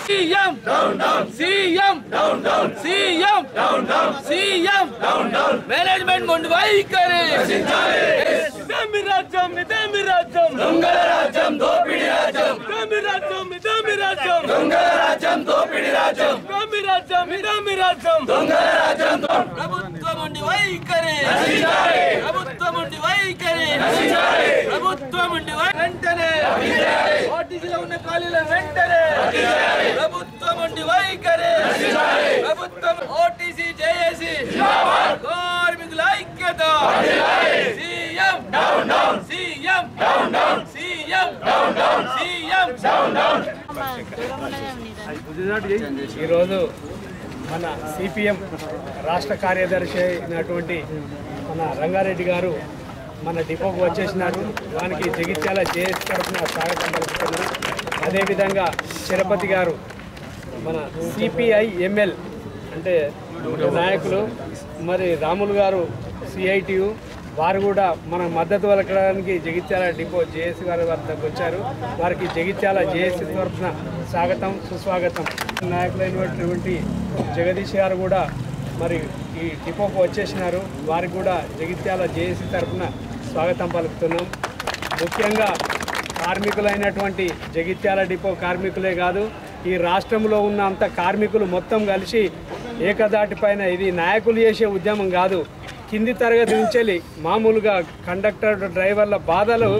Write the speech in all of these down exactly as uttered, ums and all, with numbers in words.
CM down down CM down down CM down down CM down down management మొండి వైఖరి నశించాలి ఇదేమి రాజ్యం ఇదేమి రాజ్యం దొంగల రాజ్యం దోపిడి రాజ్యం ఇదేమి రాజ్యం ఇదేమి రాజ్యం దొంగల రాజ్యం దోపిడి రాజ్యం ఇదేమి రాజ్యం ఇదేమి రాజ్యం దొంగల రాజ్యం ప్రభుత్వం మొండి వైఖరి నశించాలి ప్రభుత్వం మొండి వైఖరి నశించాలి ప్రభుత్వం మొండి వెంటనే ఓటీసీలో ఉన్న ఖాళీల వెంటనే ప్రభుత్వం మొండి వైఖరి ప్రభుత్వం ఓటీసీ జేఏసీ కార్మికుల ఐక్యత CM down down CM down down CM down down CM down down. ఈరోజు మన సిపిఎం రాష్ట్ర కార్యదర్శి అయినటువంటి మన రంగారెడ్డి గారు మన డిపోకు వచ్చేసినారు. వానికి జగిత్యాల జేఎస్ తరఫున స్వాగతం పలుకుతున్నాం. అదేవిధంగా చిరపతి గారు మన సిపిఐ ఎంఎల్ అంటే నాయకులు, మరి రాములు గారు సిఐటియు వారు కూడా మన మద్దతు పలకడానికి జగిత్యాల డిపో జేఏసీ గారి వద్దకు వచ్చారు. వారికి జగిత్యాల జేఏసీ తరఫున స్వాగతం సుస్వాగతం. నాయకులైనటువంటి జగదీష్ గారు కూడా మరి ఈ డిపోకు వచ్చేసినారు. వారికి కూడా జగిత్యాల జేఏసీ తరఫున స్వాగతం పలుకుతున్నాం. ముఖ్యంగా కార్మికులైనటువంటి జగిత్యాల డిపో కార్మికులే కాదు, ఈ రాష్ట్రంలో ఉన్న అంత కార్మికులు మొత్తం కలిసి ఏకదాటిపైన ఇది నాయకులు చేసే ఉద్యమం కాదు, కింది తరగతి నుంచి మామూలుగా కండక్టర్ డ్రైవర్ల బాధలు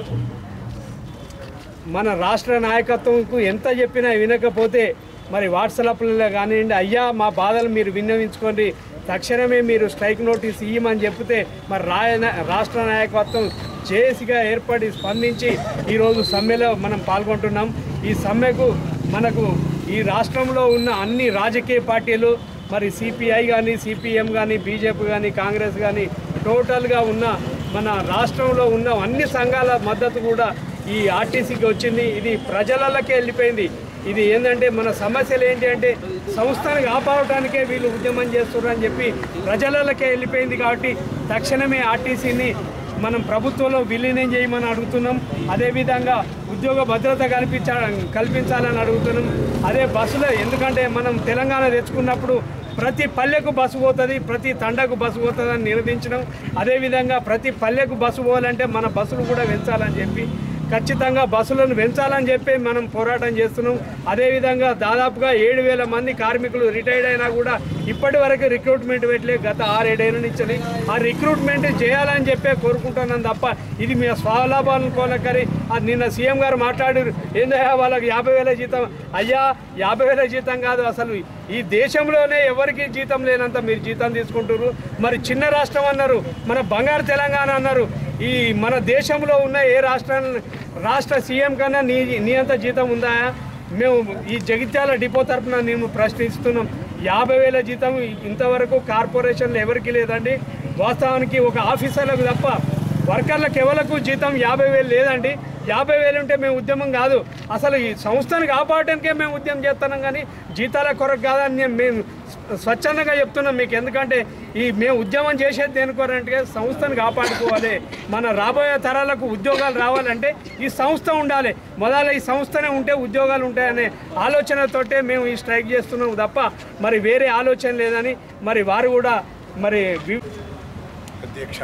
మన రాష్ట్ర నాయకత్వంకు ఎంత చెప్పినా వినకపోతే మరి వాట్సాప్లలో కానివ్వండి, అయ్యా మా బాధలు మీరు విన్నవించుకోండి, తక్షణమే మీరు స్ట్రైక్ నోటీస్ ఇవ్వమని చెప్తే మరి రాయ రాష్ట్ర నాయకత్వం జేఏసీగా ఏర్పడి స్పందించి ఈరోజు సమ్మెలో మనం పాల్గొంటున్నాం. ఈ సమ్మెకు మనకు ఈ రాష్ట్రంలో ఉన్న అన్ని రాజకీయ పార్టీలు మరి సిపిఐ కానీ సిపిఎం కానీ బీజేపీ కానీ కాంగ్రెస్ కానీ టోటల్గా ఉన్న మన రాష్ట్రంలో ఉన్న అన్ని సంఘాల మద్దతు కూడా ఈ ఆర్టీసీకి వచ్చింది. ఇది ప్రజలకే వెళ్ళిపోయింది. ఇది ఏంటంటే మన సమస్యలు ఏంటి అంటే సంస్థను కాపాడటానికే వీళ్ళు ఉద్యమం చేస్తున్నారని చెప్పి ప్రజలకే వెళ్ళిపోయింది. కాబట్టి తక్షణమే ఆర్టీసీని మనం ప్రభుత్వంలో విలీనం చేయమని అడుగుతున్నాం. అదేవిధంగా ఉద్యోగ భద్రత కల్పించ కల్పించాలని అడుగుతున్నాం. అదే బస్సులో, ఎందుకంటే మనం తెలంగాణ తెచ్చుకున్నప్పుడు ప్రతి పల్లెకు బస్సు పోతుంది, ప్రతి తండకు బస్సు పోతుంది అని నిరూపించడం. అదేవిధంగా ప్రతి పల్లెకు బస్సు పోవాలంటే మన బస్సులు కూడా పెంచాలని చెప్పి ఖచ్చితంగా బస్సులను పెంచాలని చెప్పి మనం పోరాటం చేస్తున్నాం. అదేవిధంగా దాదాపుగా ఏడు వేల మంది కార్మికులు రిటైర్డ్ అయినా కూడా ఇప్పటి వరకు రిక్రూట్మెంట్ పెట్టలే. గత ఆరేడేళ్ళ నుంచి ఆ రిక్రూట్మెంట్ చేయాలని చెప్పే కోరుకుంటున్నాను తప్ప ఇది మీ స్వలాభాలను కోలకరి. అది నిన్న సీఎం గారు మాట్లాడారు, ఏందయ్యా వాళ్ళకి యాభై వేల జీతం. అయ్యా యాభై వేల జీతం కాదు, అసలు ఈ దేశంలోనే ఎవరికి జీతం లేనంత మీరు జీతం తీసుకుంటారు. మరి చిన్న రాష్ట్రం అన్నారు, మన బంగారు తెలంగాణ అన్నారు. ఈ మన దేశంలో ఉన్న ఏ రాష్ట్రాన్ని రాష్ట్ర సీఎం కన్నా నీ నీ అంత జీతం ఉందా? మేము ఈ జగిత్యాల డిపో తరఫున మేము ప్రశ్నిస్తున్నాం. యాభై వేల జీతం ఇంతవరకు కార్పొరేషన్లో ఎవరికి లేదండి. వాస్తవానికి ఒక ఆఫీసర్లకు తప్ప వర్కర్లకు ఎవరికి జీతం యాభై వేలు లేదండి. యాభై వేలు ఉంటే మేము ఉద్యమం కాదు, అసలు ఈ సంస్థను కాపాడటానికే మేము ఉద్యమం చేస్తున్నాం, కానీ జీతాల కొరకు కాదని మేము స్వచ్ఛందంగా చెప్తున్నాం మీకు. ఎందుకంటే ఈ మేము ఉద్యమం చేసేది దేనికోరంటే సంస్థను కాపాడుకోవాలి. మన రాబోయే తరాలకు ఉద్యోగాలు రావాలంటే ఈ సంస్థ ఉండాలి. మొదల ఈ సంస్థనే ఉంటే ఉద్యోగాలు ఉంటాయనే ఆలోచనతోటే మేము ఈ స్ట్రైక్ చేస్తున్నాం తప్ప మరి వేరే ఆలోచన లేదని మరి వారు కూడా మరి అధ్యక్ష,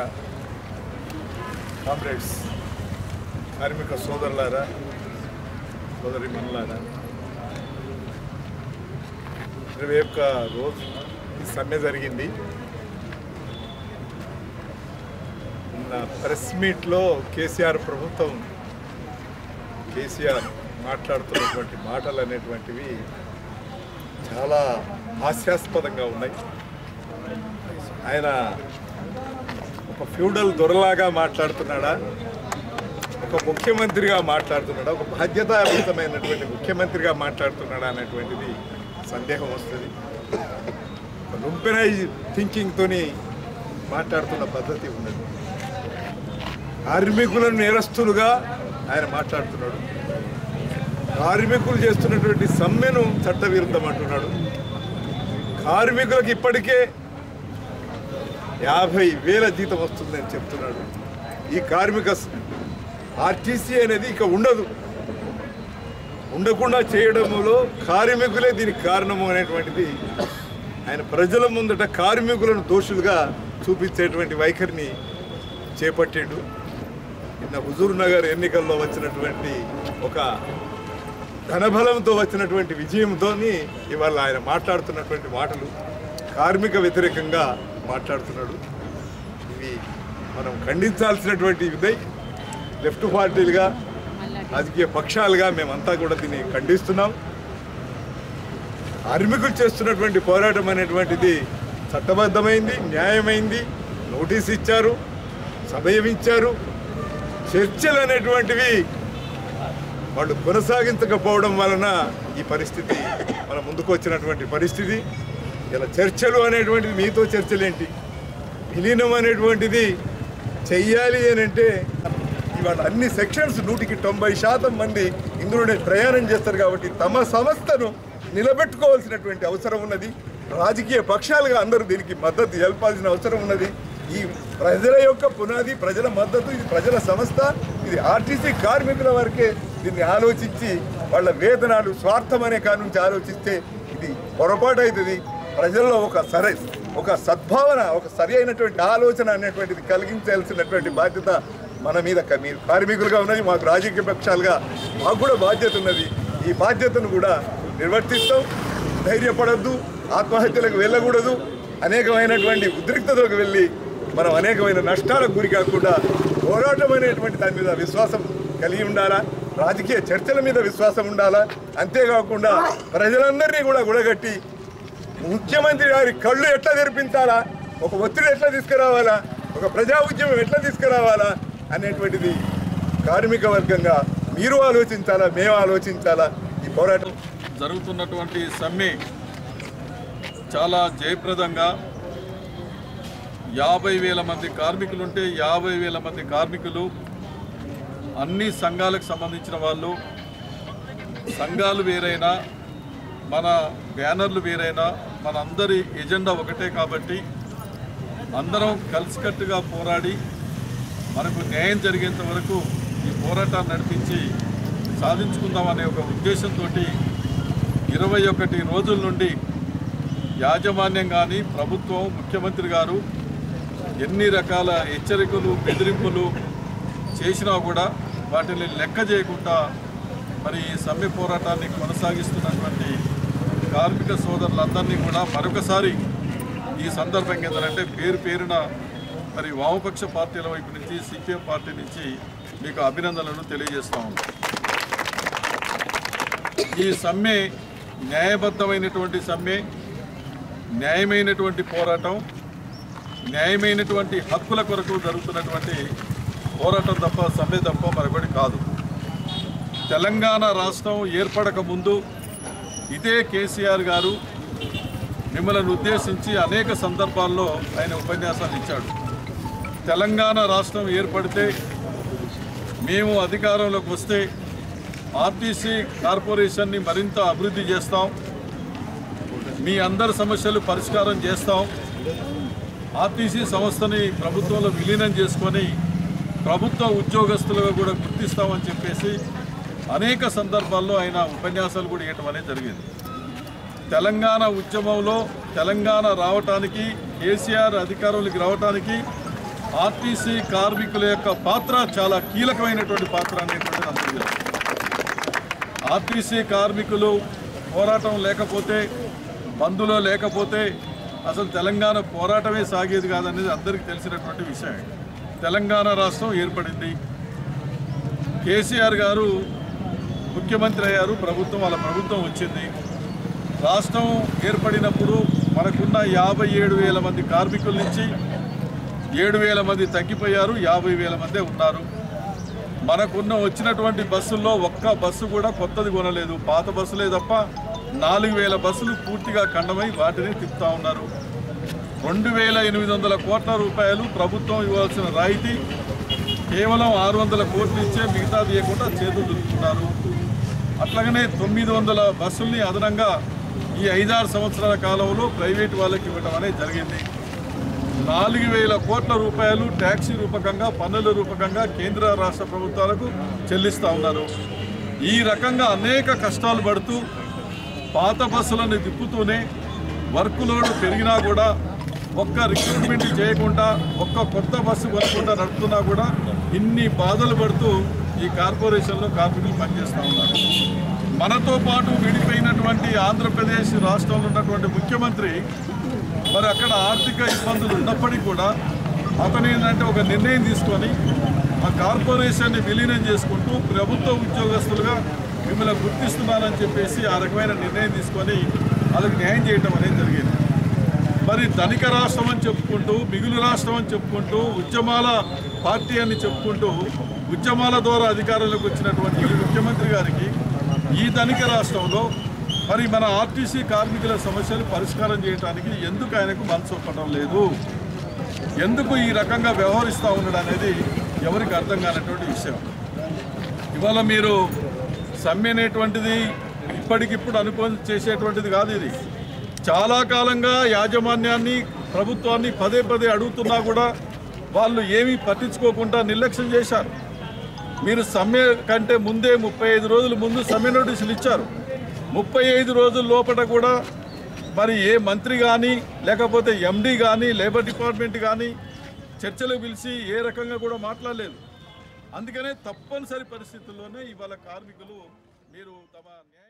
కామ్రేడ్స్, కార్మిక సోదరులారా, సోదరి మనులారా, ఇరవై ఒక్క రోజు ఈ సమ్మె జరిగింది. నా ప్రెస్ మీట్లో కేసీఆర్ ప్రభుత్వం కేసీఆర్ మాట్లాడుతున్నటువంటి మాటలు అనేటువంటివి చాలా హాస్యాస్పదంగా ఉన్నాయి. ఆయన ఒక ఫ్యూడల్ దొరలాగా మాట్లాడుతున్నాడా, ఒక ముఖ్యమంత్రిగా మాట్లాడుతున్నాడా, ఒక బాధ్యతాయుతమైనటువంటి ముఖ్యమంత్రిగా మాట్లాడుతున్నాడా అనేటువంటిది సందేహం వస్తుంది. లుంపెనైజ్ థింకింగ్తో మాట్లాడుతున్న పద్ధతి ఉన్నది. కార్మికులను నేరస్తులుగా ఆయన మాట్లాడుతున్నాడు. కార్మికులు చేస్తున్నటువంటి సమ్మెను చట్టవిరుద్ధం అంటున్నాడు. కార్మికులకు ఇప్పటికే యాభై వేల జీతం వస్తుందని చెప్తున్నాడు. ఈ కార్మిక ఆర్టీసీ అనేది ఇక ఉండదు. ఉండకుండా చేయడంలో కార్మికులే దీనికి కారణము అనేటువంటిది ఆయన ప్రజల ముందట కార్మికులను దోషులుగా చూపించేటువంటి వైఖరిని చేపట్టాడు. నిన్న హుజూర్ నగర్ ఎన్నికల్లో వచ్చినటువంటి ఒక ధనబలంతో వచ్చినటువంటి విజయంతో ఇవాళ ఆయన మాట్లాడుతున్నటువంటి మాటలు కార్మిక వ్యతిరేకంగా మాట్లాడుతున్నాడు. ఇవి మనం ఖండించాల్సినటువంటి విధై లెఫ్ట్ పార్టీలుగా రాజకీయ పక్షాలుగా మేమంతా కూడా దీన్ని ఖండిస్తున్నాం. కార్మికులు చేస్తున్నటువంటి పోరాటం అనేటువంటిది చట్టబద్ధమైంది, న్యాయమైంది. నోటీస్ ఇచ్చారు, సమయం ఇచ్చారు. చర్చలు అనేటువంటివి వాళ్ళు కొనసాగించకపోవడం వలన ఈ పరిస్థితి మన ముందుకు వచ్చినటువంటి పరిస్థితి. ఇలా చర్చలు అనేటువంటిది మీతో చర్చలేంటి, విలీనం అనేటువంటిది చెయ్యాలి అని అంటే ఇవాళ అన్ని సెక్షన్స్ నూటికి తొంభై శాతం మంది ఇందులోనే ప్రయాణం చేస్తారు కాబట్టి తమ సంస్థను నిలబెట్టుకోవాల్సినటువంటి అవసరం ఉన్నది. రాజకీయ పక్షాలుగా అందరూ దీనికి మద్దతు తెలపాల్సిన అవసరం ఉన్నది. ఈ ప్రజల యొక్క పునాది, ప్రజల మద్దతు, ఇది ప్రజల సంస్థ. ఇది ఆర్టీసీ కార్మికుల వరకే దీన్ని ఆలోచించి వాళ్ళ వేతనాలు స్వార్థం అనే కారణం నుంచి ఆలోచిస్తే ఇది పొరపాటు అవుతుంది. ప్రజల్లో ఒక సరే ఒక సద్భావన, ఒక సరి అయినటువంటి ఆలోచన అనేటువంటిది కలిగించాల్సినటువంటి బాధ్యత మన మీద మీరు కార్మికులుగా ఉన్నది, మాకు రాజకీయ పక్షాలుగా మాకు కూడా బాధ్యత ఉన్నది. ఈ బాధ్యతను కూడా నిర్వర్తిస్తాం. ధైర్యపడద్దు, ఆత్మహత్యలకు వెళ్ళకూడదు, అనేకమైనటువంటి ఉద్రిక్తతలకు వెళ్ళి మనం అనేకమైన నష్టాలకు గురి కాకుండా పోరాటం అనేటువంటి దాని మీద విశ్వాసం కలిగి ఉండాలా, రాజకీయ చర్చల మీద విశ్వాసం ఉండాలా. అంతేకాకుండా ప్రజలందరినీ కూడా గుడగట్టి ముఖ్యమంత్రి గారి కళ్ళు ఎట్లా తెరిపించాలా, ఒక ఒత్తిడి ఎట్లా తీసుకురావాలా, ఒక ప్రజా ఉద్యమం ఎట్లా తీసుకురావాలా అనేటువంటిది కార్మిక వర్గంగా మీరు ఆలోచించాలా, మేము ఆలోచించాలా. ఈ పోరాటం జరుగుతున్నటువంటి సమ్మె చాలా జయప్రదంగా యాభై వేల మంది కార్మికులుంటే యాభై వేల మంది కార్మికులు అన్ని సంఘాలకు సంబంధించిన వాళ్ళు, సంఘాలు వేరైనా మన బ్యానర్లు వేరైనా మన అందరి ఎజెండా ఒకటే కాబట్టి అందరం కలిసికట్టుగా పోరాడి మనకు న్యాయం జరిగేంత వరకు ఈ పోరాటాన్ని నడిపించి సాధించుకుందామనే ఒక ఉద్దేశంతో ఇరవై ఒకటి రోజుల నుండి యాజమాన్యం కానీ ప్రభుత్వం, ముఖ్యమంత్రి గారు ఎన్ని రకాల హెచ్చరికలు, బెదిరింపులు చేసినా కూడా వాటిని లెక్క చేయకుండా మరి ఈ సమ్మె పోరాటాన్ని కొనసాగిస్తున్నటువంటి కార్మిక సోదరులందరినీ కూడా మరొకసారి ఈ సందర్భంగా ఏంటంటే పేరు పేరున మరి వామపక్ష పార్టీల వైపు నుంచి, సిపిఎం పార్టీ నుంచి మీకు అభినందనలు తెలియజేస్తా ఉన్నాం. ఈ సమ్మె న్యాయబద్ధమైనటువంటి సమ్మె, న్యాయమైనటువంటి పోరాటం, న్యాయమైనటువంటి హక్కుల కొరకు జరుగుతున్నటువంటి పోరాటం తప్ప సమ్మె తప్ప మరొకటి కాదు. తెలంగాణ రాష్ట్రం ఏర్పడక ముందు ఇదే కేసీఆర్ గారు మిమ్మల్ని ఉద్దేశించి అనేక సందర్భాల్లో ఆయన ఉపన్యాసాలు ఇచ్చాడు. తెలంగాణ రాష్ట్రం ఏర్పడితే మేము అధికారంలోకి వస్తే ఆర్టీసీ కార్పొరేషన్ని మరింత అభివృద్ధి చేస్తాం, మీ అందరి సమస్యలు పరిష్కారం చేస్తాం, ఆర్టీసీ సంస్థని ప్రభుత్వంలో విలీనం చేసుకొని ప్రభుత్వ ఉద్యోగస్తులుగా కూడా గుర్తిస్తామని చెప్పేసి అనేక సందర్భాల్లో ఆయన ఉపన్యాసాలు కూడా ఇవ్వటం అనేది జరిగింది. తెలంగాణ ఉద్యమంలో తెలంగాణ రావటానికి, కేసీఆర్ అధికారంలోకి రావటానికి ఆర్టీసీ కార్మికుల యొక్క పాత్ర చాలా కీలకమైనటువంటి పాత్ర అనేటువంటిది అందరికీ తెలుసు. ఆర్టీసీ కార్మికులు పోరాటం లేకపోతే, బంధులో లేకపోతే అసలు తెలంగాణ పోరాటమే సాగేది కాదనేది అందరికీ తెలిసినటువంటి విషయం. తెలంగాణ రాష్ట్రం ఏర్పడింది, కేసీఆర్ గారు ముఖ్యమంత్రి అయ్యారు, ప్రభుత్వం వాళ్ళ ప్రభుత్వం వచ్చింది. రాష్ట్రం ఏర్పడినప్పుడు మనకున్న యాభై ఏడు వేల మంది కార్మికుల నుంచి ఏడు వేల మంది తగ్గిపోయారు, యాభై వేల మందే ఉన్నారు. మనకున్న వచ్చినటువంటి బస్సుల్లో ఒక్క బస్సు కూడా కొత్తది కొనలేదు, పాత బస్సులే తప్ప నాలుగు వేల బస్సులు పూర్తిగా ఖండమై వాటిని తిప్పుతూ ఉన్నారు. రెండు వేల ఎనిమిది వందల కోట్ల రూపాయలు ప్రభుత్వం ఇవ్వాల్సిన రాయితీ కేవలం ఆరు వందల కోట్లు ఇచ్చే మిగతా తీయకుండా చేతులు దులుపుతున్నారు. అట్లాగనే తొమ్మిది వందల బస్సుల్ని అదనంగా ఈ ఐదారు సంవత్సరాల కాలంలో ప్రైవేటు వాళ్ళకి ఇవ్వడం అనేది జరిగింది. నాలుగు వేల కోట్ల రూపాయలు ట్యాక్సీ రూపకంగా, పన్నుల రూపకంగా కేంద్ర రాష్ట్ర ప్రభుత్వాలకు చెల్లిస్తూ ఉన్నారు. ఈ రకంగా అనేక కష్టాలు పడుతూ పాత బస్సులను తిప్పుతూనే వర్క్ లోడ్ పెరిగినా కూడా ఒక్క రిక్రూట్మెంట్ చేయకుండా ఒక్క కొత్త బస్సు కొనకుండా నడుపుతున్నా కూడా ఇన్ని బాధలు పడుతూ ఈ కార్పొరేషన్లో కార్మికులు పనిచేస్తూ ఉన్నారు. మనతో పాటు విడిపోయినటువంటి ఆంధ్రప్రదేశ్ రాష్ట్రంలో ఉన్నటువంటి ముఖ్యమంత్రి మరి అక్కడ ఆర్థిక ఇబ్బందులు ఉన్నప్పటికీ కూడా అతను ఏంటంటే ఒక నిర్ణయం తీసుకొని ఆ కార్పొరేషన్ని విలీనం చేసుకుంటూ ప్రభుత్వ ఉద్యోగస్తులుగా మిమ్మల్ని గుర్తిస్తున్నానని చెప్పేసి ఆ రకమైన నిర్ణయం తీసుకొని వాళ్ళకి న్యాయం చేయడం అనేది జరిగింది. మరి ధనిక రాష్ట్రం అని చెప్పుకుంటూ మిగులు రాష్ట్రం అని చెప్పుకుంటూ ఉద్యమాల పార్టీ అని చెప్పుకుంటూ ఉద్యమాల ద్వారా అధికారంలోకి వచ్చినటువంటి ఈ ముఖ్యమంత్రి గారికి ఈ ధనిక రాష్ట్రంలో మరి మన ఆర్టీసీ కార్మికుల సమస్యలు పరిష్కారం చేయడానికి ఎందుకు ఆయనకు మనసు ఒప్పడం లేదు, ఎందుకు ఈ రకంగా వ్యవహరిస్తూ ఉన్నాడు అనేది ఎవరికి అర్థం కానటువంటి విషయం. ఇవాళ మీరు సమ్మె అనేటువంటిది ఇప్పటికిప్పుడు అనుకోని చేసేటువంటిది కాదు. ఇది చాలా కాలంగా యాజమాన్యాన్ని ప్రభుత్వాన్ని పదే పదే అడుగుతున్నా కూడా వాళ్ళు ఏమీ పట్టించుకోకుండా నిర్లక్ష్యం చేశారు. మీరు సమ్మె కంటే ముందే ముప్పై ఐదు రోజుల ముందు సమ్మె నోటీసులు ఇచ్చారు. ముప్పై ఐదు రోజుల లోపల కూడా మరి ఏ మంత్రి కానీ లేకపోతే ఎండీ కానీ లేబర్ డిపార్ట్మెంట్ కానీ చర్చలు పిలిచి ఏ రకంగా కూడా మాట్లాడలేదు. అందుకనే తప్పనిసరి పరిస్థితుల్లోనే ఇవాళ కార్మికులు మీరు తమ